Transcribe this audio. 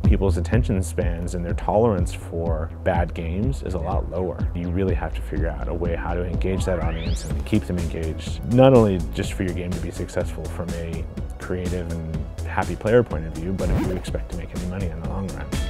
people's attention spans and their tolerance for bad games is a lot lower. You really have to figure out a way how to engage that audience and keep them engaged, not only just for your game to be successful from a creative and happy player point of view, but if you expect to make any money in the long run.